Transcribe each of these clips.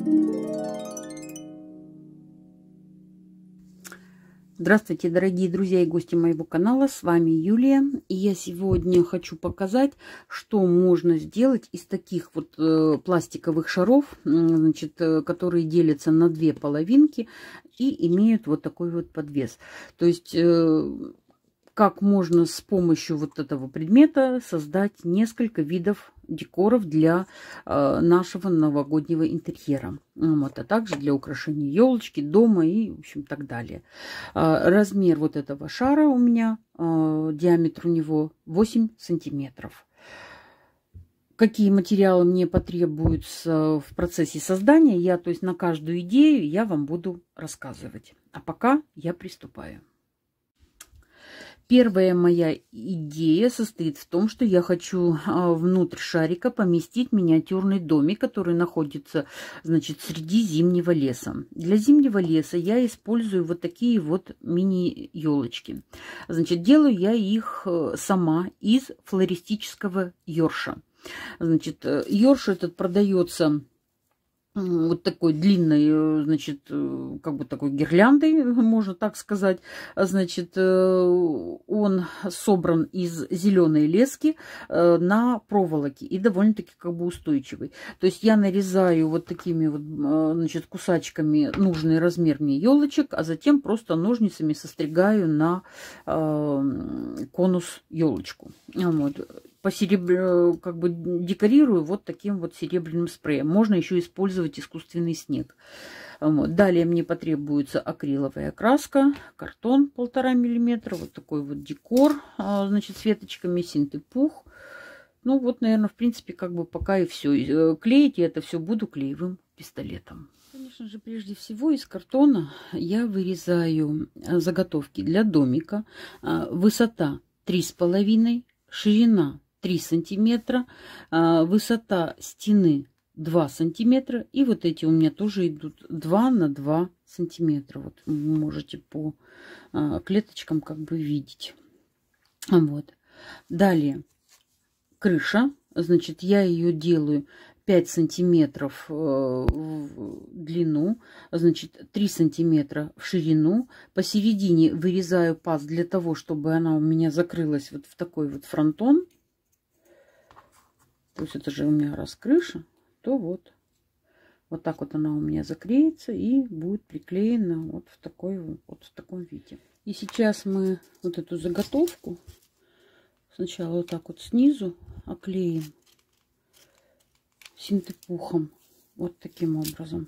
Здравствуйте, дорогие друзья и гости моего канала, с вами Юлия. И я сегодня хочу показать, что можно сделать из таких вот пластиковых шаров, значит, которые делятся на две половинки и имеют вот такой вот подвес. То есть как можно с помощью вот этого предмета создать несколько видов декоров для нашего новогоднего интерьера. Вот, а также для украшения елочки, дома и, в общем, так далее. Размер вот этого шара у меня, диаметр у него 8 сантиметров. Какие материалы мне потребуются в процессе создания, то есть на каждую идею я вам буду рассказывать. А пока я приступаю. Первая моя идея состоит в том, что я хочу внутрь шарика поместить миниатюрный домик, который находится, значит, среди зимнего леса. Для зимнего леса я использую вот такие вот мини-елочки. Значит, делаю я их сама из флористического ёрша. Значит, ёрш этот продается вот такой длинной, значит, как бы такой гирляндой, можно так сказать. Значит, он собран из зеленой лески на проволоке и довольно-таки как бы устойчивый. То есть я нарезаю вот такими вот, значит, кусачками нужный размер мне елочек, а затем просто ножницами состригаю на конус елочку. Вот. Как бы декорирую вот таким вот серебряным спреем. Можно еще использовать искусственный снег. Вот. Далее мне потребуется акриловая краска, картон 1,5 мм, вот такой вот декор, значит, с веточками, синтепух. Ну вот, наверное, в принципе, как бы пока и все. Клеить я это все буду клеевым пистолетом. Конечно же, прежде всего из картона я вырезаю заготовки для домика. Высота 3,5, ширина 3 сантиметра, высота стены 2 сантиметра. И вот эти у меня тоже идут 2 на 2 сантиметра. Вот вы можете по клеточкам как бы видеть. Вот. Далее крыша. Значит, я ее делаю 5 сантиметров в длину, значит, 3 сантиметра в ширину. Посередине вырезаю паз для того, чтобы она у меня закрылась вот в такой вот фронтон. То есть это же у меня раз крыша, то вот так вот она у меня заклеится и будет приклеена вот в таком виде. И сейчас мы вот эту заготовку сначала вот так вот снизу оклеим синтепухом вот таким образом.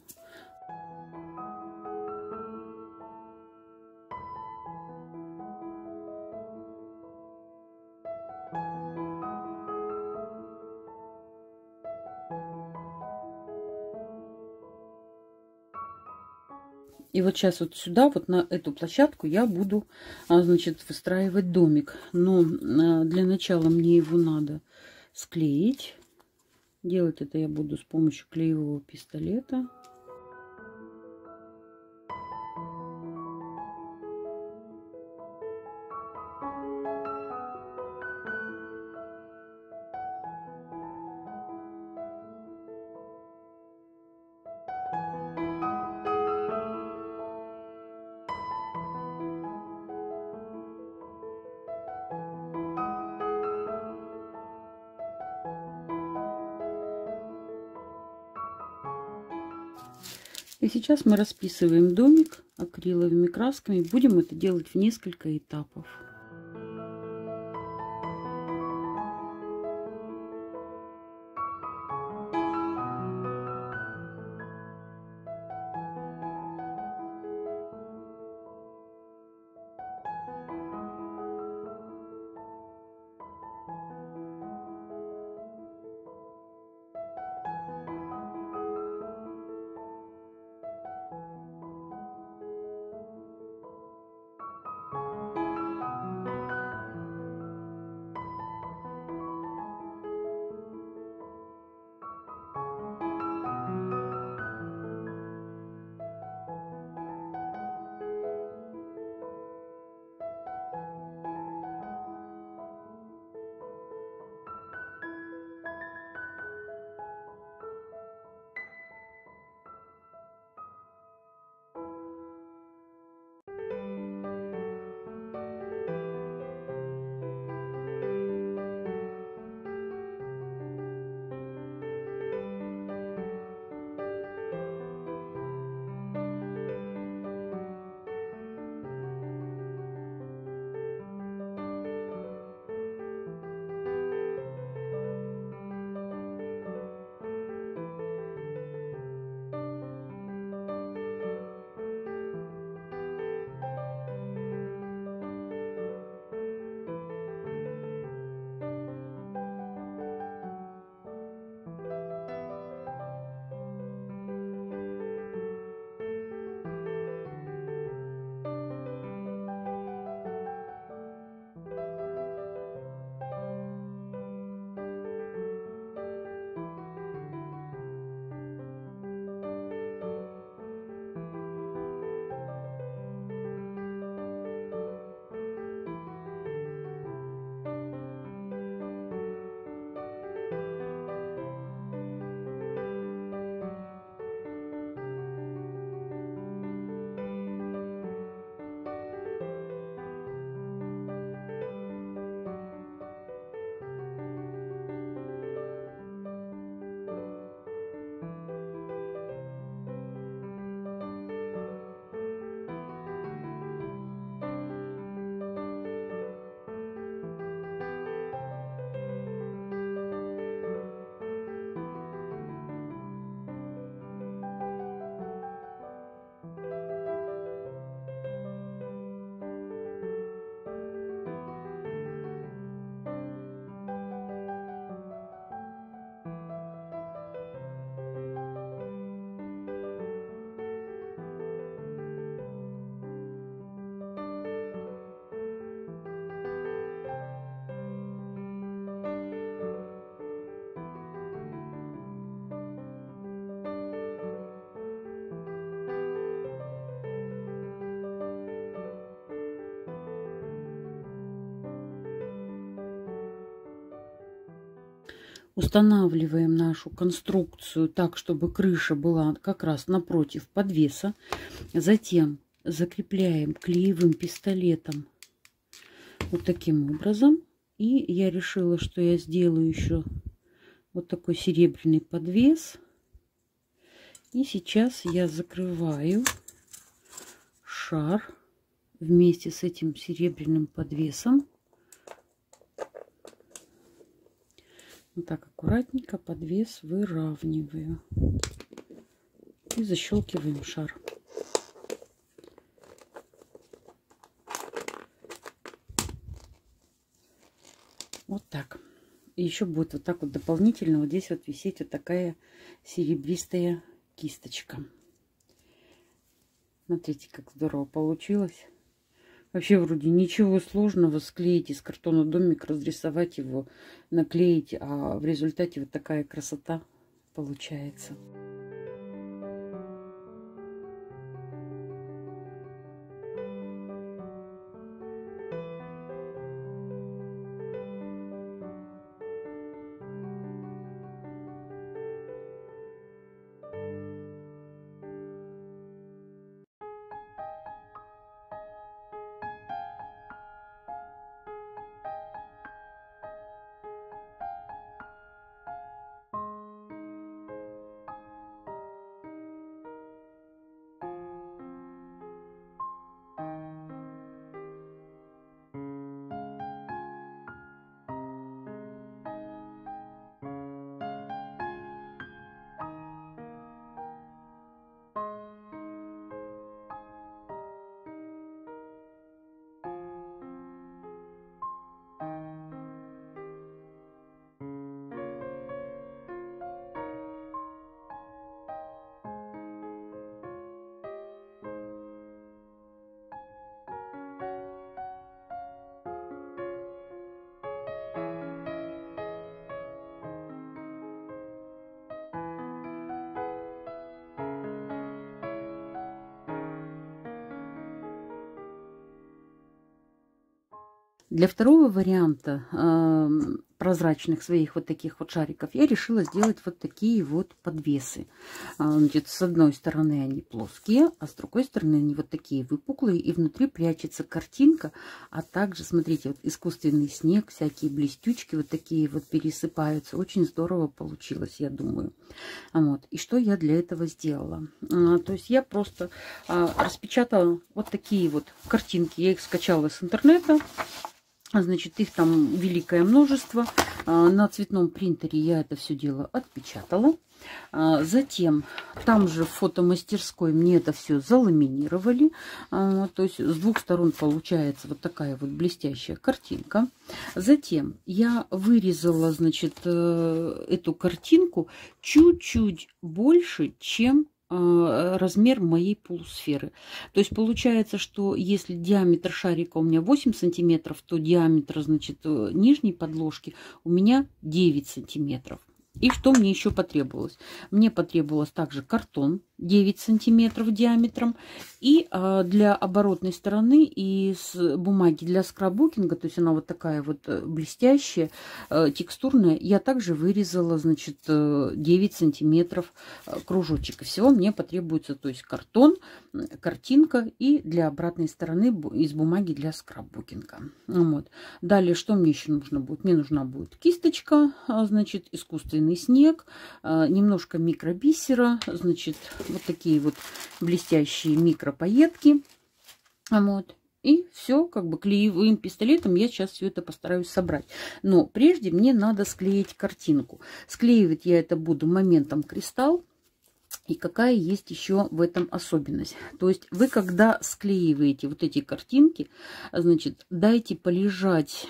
И вот сейчас вот сюда, вот на эту площадку я буду, значит, выстраивать домик. Но для начала мне его надо склеить. Делать это я буду с помощью клеевого пистолета. И сейчас мы расписываем домик акриловыми красками. Будем это делать в несколько этапов. Устанавливаем нашу конструкцию так, чтобы крыша была как раз напротив подвеса. Затем закрепляем клеевым пистолетом вот таким образом. И я решила, что я сделаю еще вот такой серебряный подвес. И сейчас я закрываю шар вместе с этим серебряным подвесом. Вот так аккуратненько подвес выравниваю. И защелкиваем шар. Вот так. И еще будет вот так вот дополнительно вот здесь вот висеть вот такая серебристая кисточка. Смотрите, как здорово получилось. Вообще вроде ничего сложного, склеить из картона домик, разрисовать его, наклеить, а в результате вот такая красота получается. Для второго варианта прозрачных своих вот таких вот шариков я решила сделать вот такие вот подвесы. Значит, с одной стороны они плоские, а с другой стороны они вот такие выпуклые, и внутри прячется картинка, а также, смотрите, вот искусственный снег, всякие блестючки вот такие вот пересыпаются. Очень здорово получилось, я думаю. Вот. И что я для этого сделала? То есть я просто распечатала вот такие вот картинки, я их скачала с интернета. Значит, их там великое множество. На цветном принтере я это все дело отпечатала. Затем там же в фотомастерской мне это все заламинировали. То есть с двух сторон получается вот такая вот блестящая картинка. Затем я вырезала, значит, эту картинку чуть-чуть больше, чем размер моей полусферы. То есть получается, что если диаметр шарика у меня 8 сантиметров, то диаметр, значит, нижней подложки у меня 9 сантиметров. И что мне еще потребовалось? Мне потребовалось также картон 9 сантиметров диаметром. И для оборотной стороны из бумаги для скраббукинга, то есть она вот такая вот блестящая, текстурная, я также вырезала, значит, 9 сантиметров кружочек. И всего мне потребуется, то есть картон, картинка и для обратной стороны из бумаги для скраббукинга. Вот. Далее, что мне еще нужно будет? Мне нужна будет кисточка, значит, искусственный снег, немножко микробисера, значит, вот такие вот блестящие микропаетки. Вот. И все, как бы клеевым пистолетом я сейчас все это постараюсь собрать. Но прежде мне надо склеить картинку. Склеивать я это буду моментом кристалл. И какая есть еще в этом особенность? То есть вы, когда склеиваете вот эти картинки, значит, дайте полежать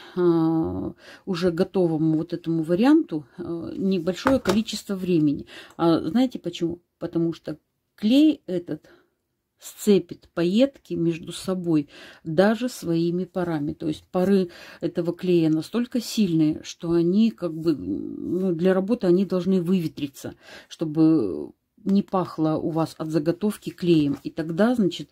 уже готовому вот этому варианту небольшое количество времени. Знаете почему? Потому что клей этот сцепит пайетки между собой даже своими парами. То есть пары этого клея настолько сильные, что они как бы, ну, для работы они должны выветриться, чтобы не пахло у вас от заготовки клеем. И тогда, значит,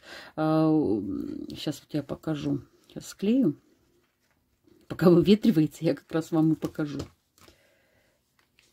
сейчас вот я покажу. Сейчас склею. Пока выветривается, я как раз вам и покажу.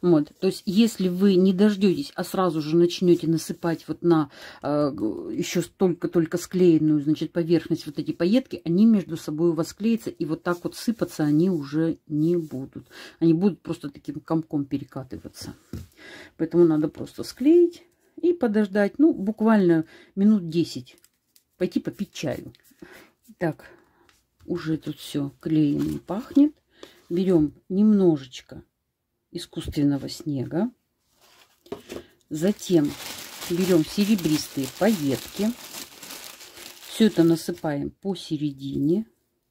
Вот. То есть, если вы не дождетесь, а сразу же начнете насыпать вот на еще только склеенную, значит, поверхность вот эти пайетки, они между собой у вас склеятся, и вот так вот сыпаться они уже не будут. Они будут просто таким комком перекатываться. Поэтому надо просто склеить и подождать, ну, буквально минут 10. Пойти попить чаю. Так, уже тут все клеем пахнет. Берем немножечко искусственного снега. Затем берем серебристые пайетки. Все это насыпаем посередине.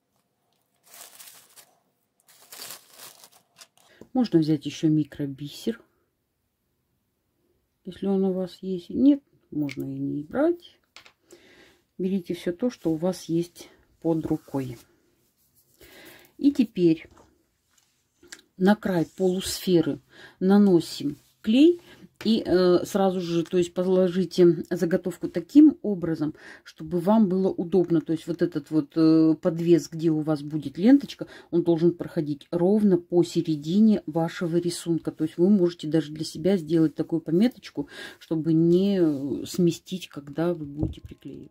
Можно взять еще микробисер, если он у вас есть. Нет, можно и не брать. Берите все то, что у вас есть под рукой. И теперь на край полусферы наносим клей и сразу же, то есть, положите заготовку таким образом, чтобы вам было удобно. То есть вот этот вот подвес, где у вас будет ленточка, он должен проходить ровно посередине вашего рисунка. То есть вы можете даже для себя сделать такую пометочку, чтобы не сместить, когда вы будете приклеивать.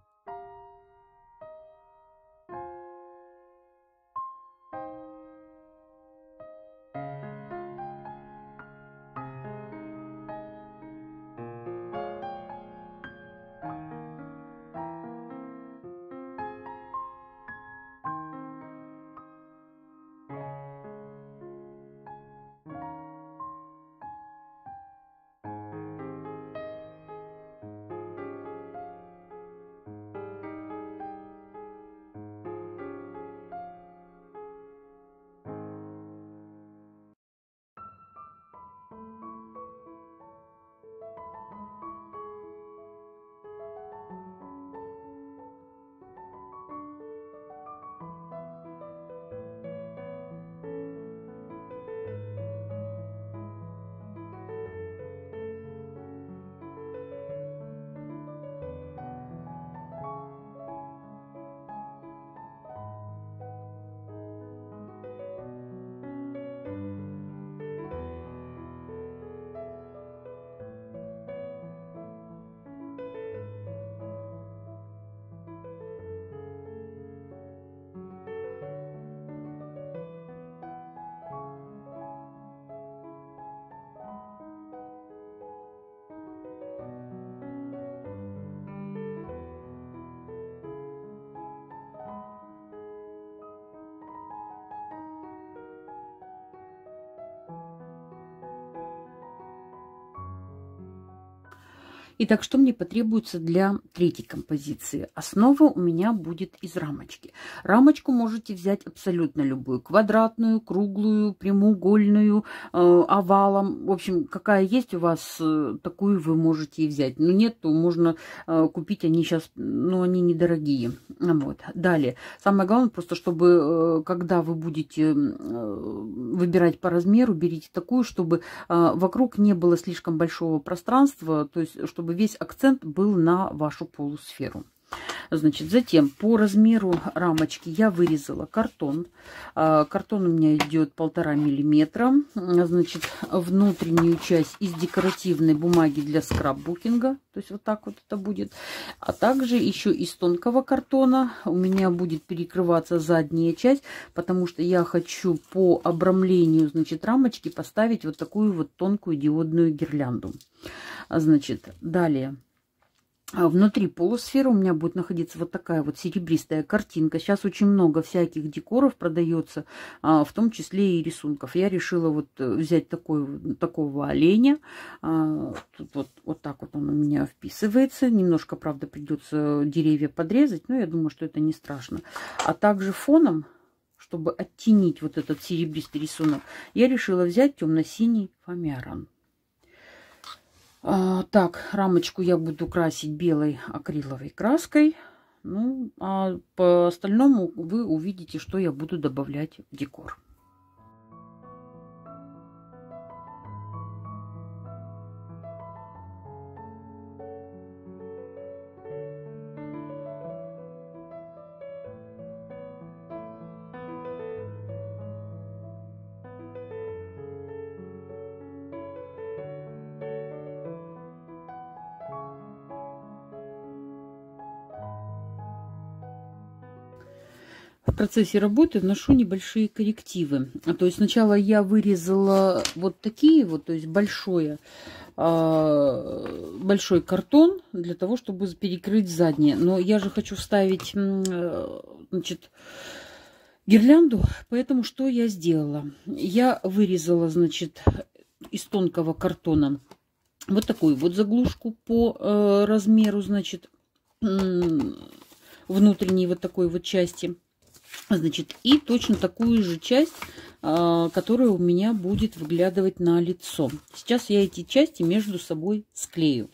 Итак, что мне потребуется для третьей композиции? Основа у меня будет из рамочки. Рамочку можете взять абсолютно любую. Квадратную, круглую, прямоугольную, овалом. В общем, какая есть у вас, такую вы можете и взять. Но нет, то можно купить. Они сейчас, ну, они недорогие. Вот. Далее. Самое главное, просто чтобы, когда вы будете выбирать по размеру, берите такую, чтобы вокруг не было слишком большого пространства, то есть чтобы весь акцент был на вашу полусферу. Значит, затем по размеру рамочки я вырезала картон. Картон у меня идет 1,5 миллиметра. Значит, внутреннюю часть из декоративной бумаги для скраббукинга. То есть вот так вот это будет. А также еще из тонкого картона у меня будет перекрываться задняя часть, потому что я хочу по обрамлению, значит, рамочки поставить вот такую вот тонкую диодную гирлянду. Значит, далее. Внутри полусферы у меня будет находиться вот такая вот серебристая картинка. Сейчас очень много всяких декоров продается, в том числе и рисунков. Я решила вот взять такого оленя. Тут вот так вот он у меня вписывается. Немножко, правда, придется деревья подрезать, но я думаю, что это не страшно. А также фоном, чтобы оттенить вот этот серебристый рисунок, я решила взять темно-синий фоамиран. Так, рамочку я буду красить белой акриловой краской. Ну, а по остальному вы увидите, что я буду добавлять в декор. в процессе работы вношу небольшие коррективы. То есть сначала я вырезала вот такие вот, то есть большой картон для того, чтобы перекрыть заднее. Но я же хочу вставить, значит, гирлянду, поэтому что я сделала? Я вырезала, значит, из тонкого картона вот такую вот заглушку по размеру, значит, внутренней вот такой вот части. Значит, и точно такую же часть, которая у меня будет выглядывать на лицо. Сейчас я эти части между собой склею.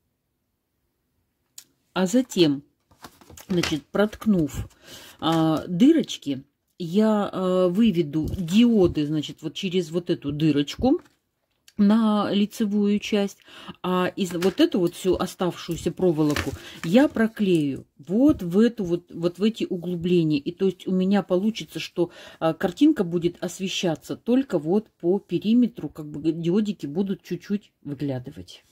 А затем, значит, проткнув дырочки, я выведу диоды, значит, вот через вот эту дырочку на лицевую часть, а из вот эту вот всю оставшуюся проволоку я проклею вот в эту вот в эти углубления. И то есть у меня получится, что картинка будет освещаться только вот по периметру, как бы диодики будут чуть-чуть выглядывать.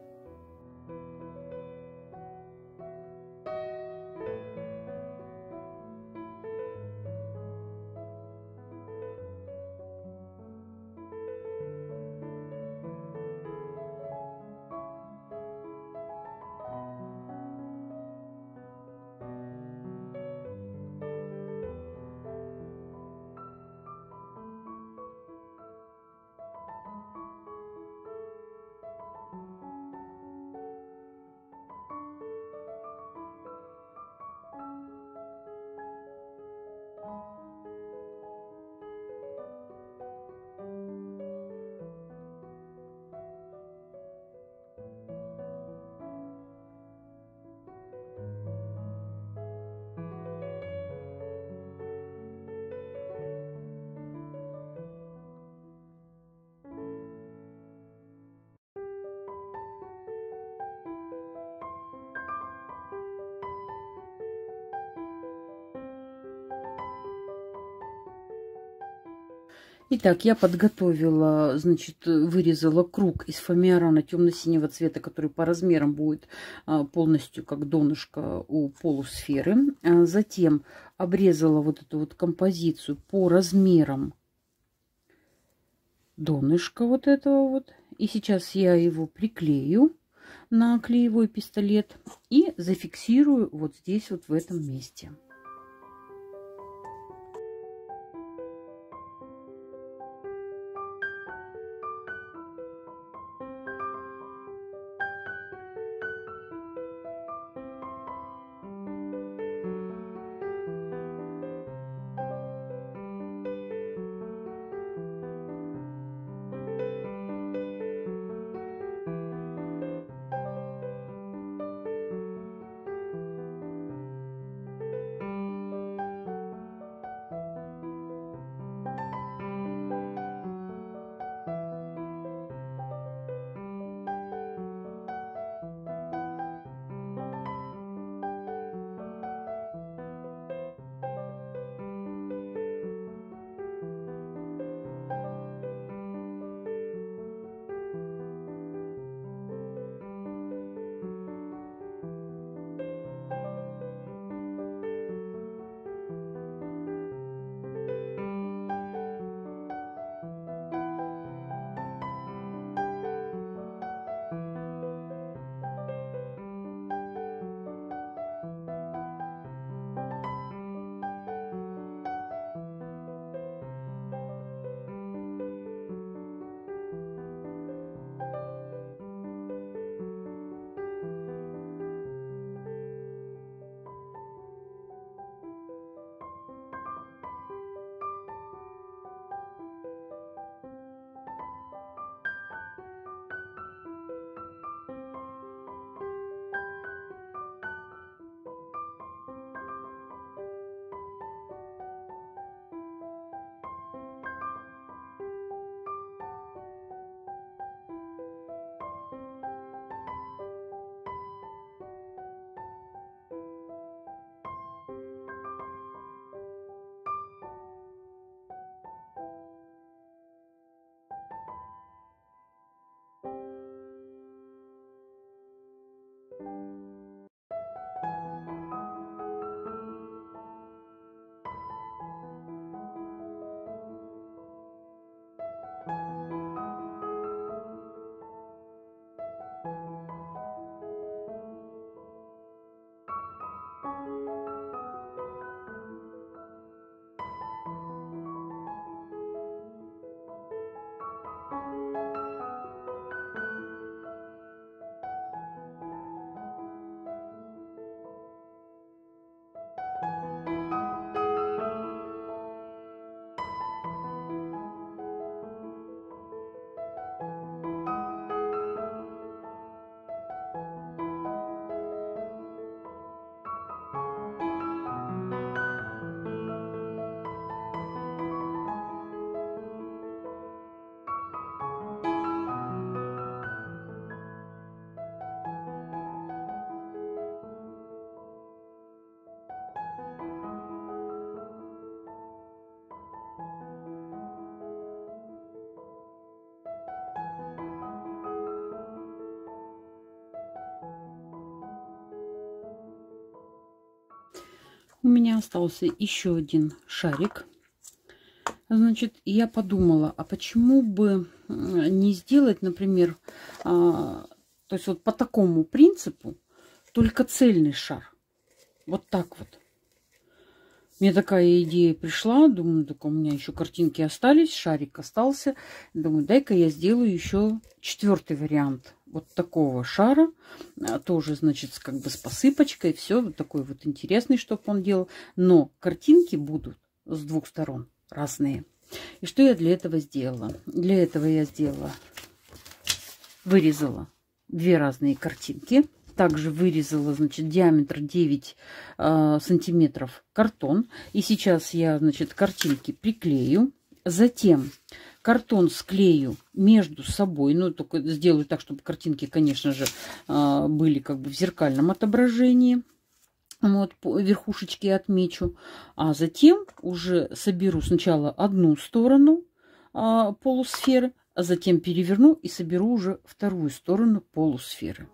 Итак, я подготовила, значит, вырезала круг из фоамирана темно-синего цвета, который по размерам будет полностью как донышко у полусферы. Затем обрезала вот эту вот композицию по размерам донышка вот этого вот. И сейчас я его приклею на клеевой пистолет и зафиксирую вот здесь вот в этом месте. У меня остался еще один шарик. Значит, я подумала, а почему бы не сделать, например, то есть вот по такому принципу, только цельный шар. Вот так вот. Мне такая идея пришла, думаю, так у меня еще картинки остались, шарик остался. Думаю, дай-ка я сделаю еще 4-й вариант вот такого шара. Тоже, значит, как бы с посыпочкой, все вот такой вот интересный, чтобы он делал. Но картинки будут с 2 сторон разные. И что я для этого сделала? Для этого я вырезала 2 разные картинки. Также вырезала, значит, диаметр 9 сантиметров картон. И сейчас я, значит, картинки приклею. Затем картон склею между собой. Ну, только сделаю так, чтобы картинки, конечно же, были как бы в зеркальном отображении. Вот, верхушечки отмечу. А затем уже соберу сначала одну сторону полусферы, а затем переверну и соберу уже вторую сторону полусферы.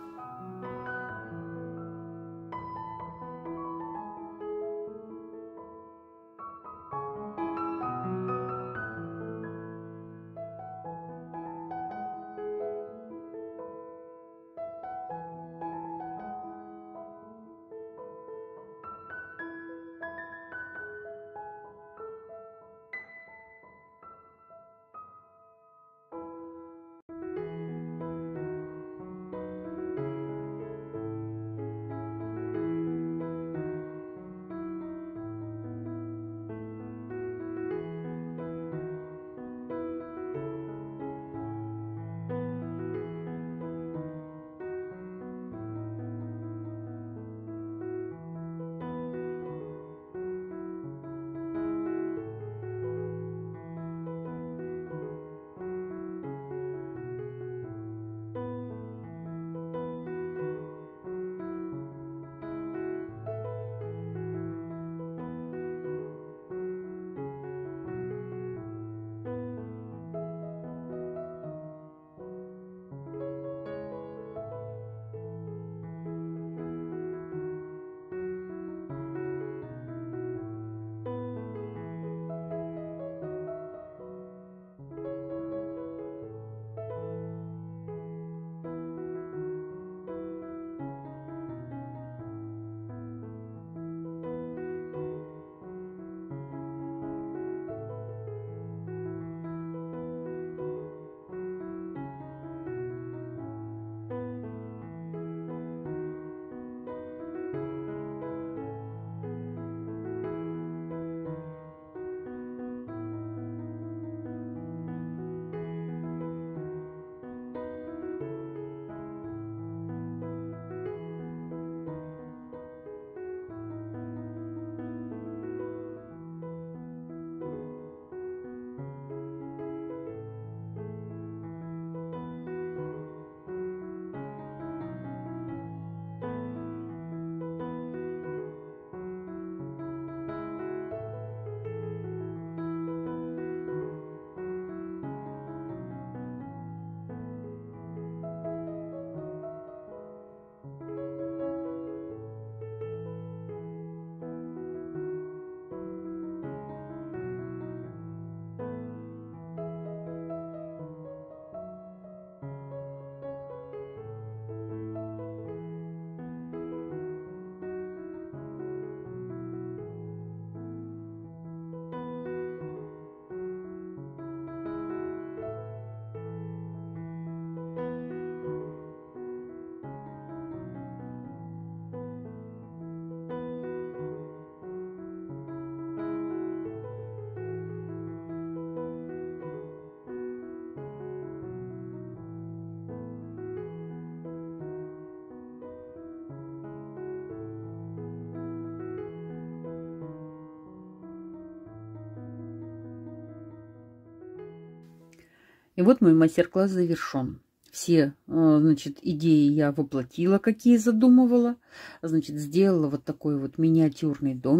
И вот мой мастер-класс завершен. Все, значит, идеи я воплотила, какие задумывала. Значит, сделала вот такой вот миниатюрный домик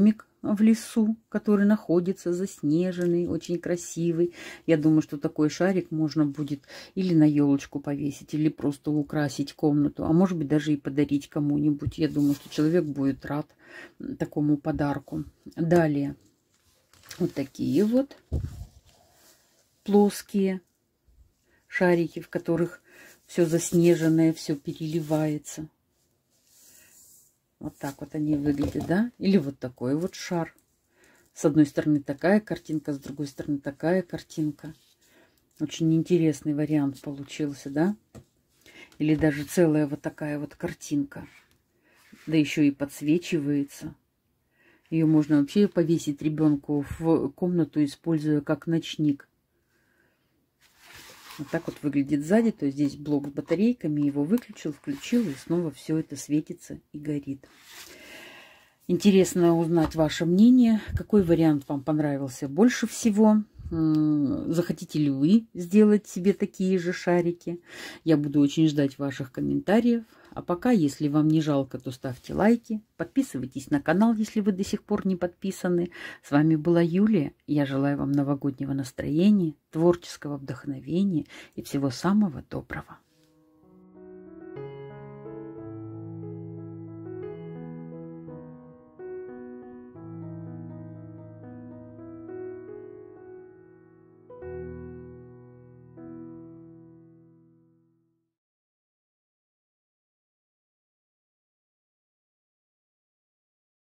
в лесу, который находится заснеженный, очень красивый. Я думаю, что такой шарик можно будет или на елочку повесить, или просто украсить комнату, а может быть даже и подарить кому-нибудь. Я думаю, что человек будет рад такому подарку. Далее вот такие вот плоские шарики, в которых все заснеженное, все переливается. Вот так вот они выглядят, да? Или вот такой вот шар. С одной стороны такая картинка, с другой стороны такая картинка. Очень интересный вариант получился, да? Или даже целая вот такая вот картинка. Да еще и подсвечивается. Ее можно вообще повесить ребенку в комнату, используя как ночник. Вот так вот выглядит сзади. То есть здесь блок с батарейками. Его выключил, включил, и снова все это светится и горит. Интересно узнать ваше мнение. Какой вариант вам понравился больше всего? Захотите ли вы сделать себе такие же шарики? Я буду очень ждать ваших комментариев. А пока, если вам не жалко, то ставьте лайки. Подписывайтесь на канал, если вы до сих пор не подписаны. С вами была Юлия. Я желаю вам новогоднего настроения, творческого вдохновения и всего самого доброго.